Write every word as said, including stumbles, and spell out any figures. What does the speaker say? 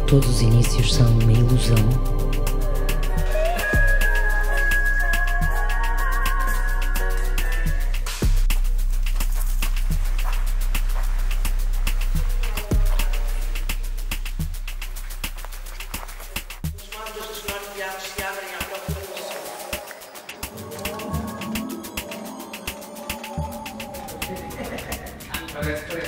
Todos os inícios são uma ilusão. Os mapas dos norteados se abrem à procura do sol. Parece